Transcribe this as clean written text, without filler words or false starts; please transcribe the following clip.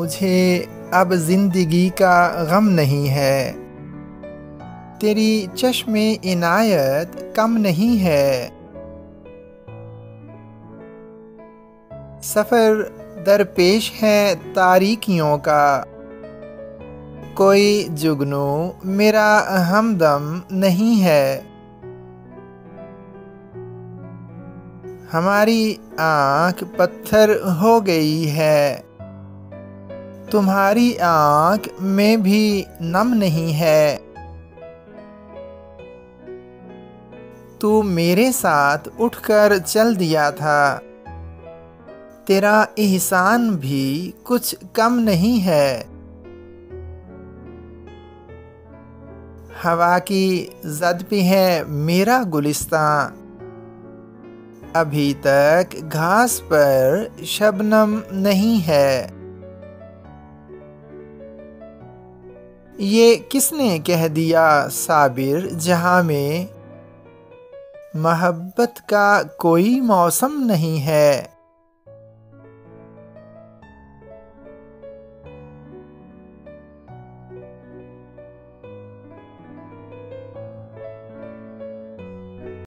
मुझे अब जिंदगी का गम नहीं है, तेरी चश्मे इनायत कम नहीं है। सफ़र दरपेश है तारीकियों का, कोई जुगनू मेरा हमदम नहीं है। हमारी आँख पत्थर हो गई है, तुम्हारी आँख में भी नम नहीं है। तू मेरे साथ उठकर चल दिया था, तेरा एहसान भी कुछ कम नहीं है। हवा की ज़द पे है मेरा गुलिस्तां, अभी तक घास पर शबनम नहीं है। ये किसने कह दिया साबिर जहां में मोहब्बत का कोई मौसम नहीं है।